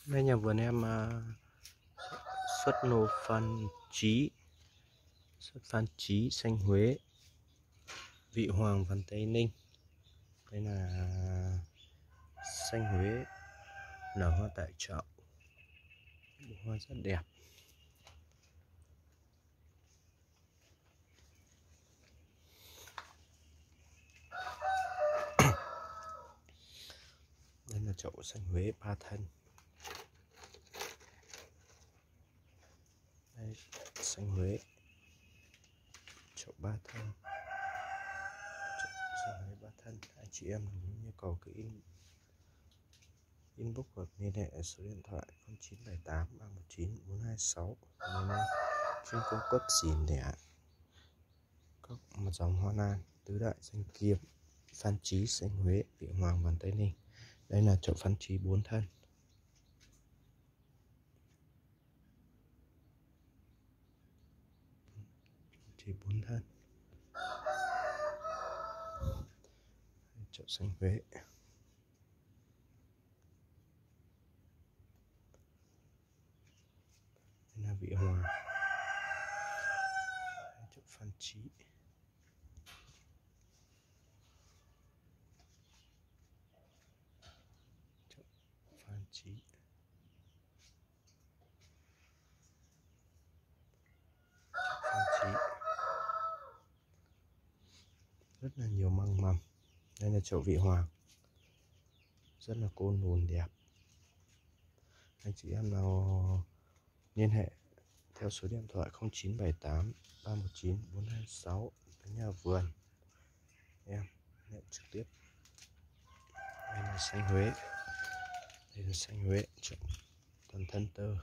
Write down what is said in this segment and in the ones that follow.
Đây nhà vườn em xuất nổ phan chí xanh Huế, vị hoàng vằn Tây Ninh. Đây là xanh Huế nở hoa tại chậu, hoa rất đẹp. Đây là chậu xanh Huế 3 thân. Đây, xanh Huế chậu 3 thân. Chậu xanh Huế 3 thân. Anh chị em nhu cầu cái inbox hoặc liên hệ số điện thoại 0978 319 426 nên chuyên cung cấp xỉ lẻ các một dòng hoa lan tứ đại danh kiếm phan chí xanh Huế, vị hoàng vằn Tây Ninh. Đây là chậu phan chí 4 thân. Chỉ 4 thân. Chậu xanh Huế. Đây là vị hoàng. Chậu phan chí. Chậu phan chí. Phan chí. Rất là nhiều măng mầm. Đây là chậu vị hoàng. Rất là côn lùn đẹp. Anh chị em nào liên hệ theo số điện thoại 0978 319 426 đến nhà vườn em nhận trực tiếp. Đây là xanh Huế. Đây là xanh Huế chậu toàn thân tơ.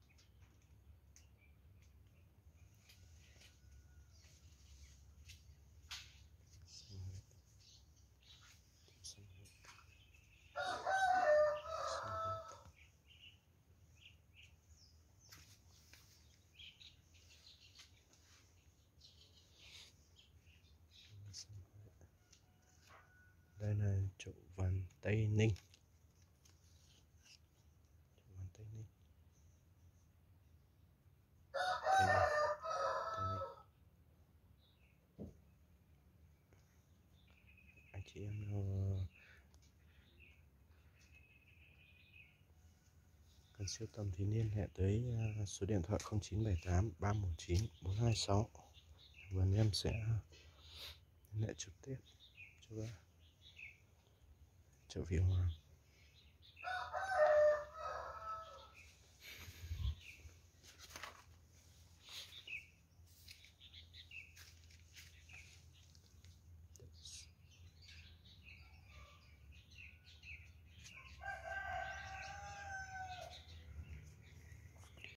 Đây là chậu vằn Tây Ninh. Chậu vằn Tây Ninh. Tây Ninh. Anh chị em nào cần siêu tầm thì liên hệ tới số điện thoại 0978 319 426. Vườn em sẽ liên hệ trực tiếp cho chậu vị hoàng.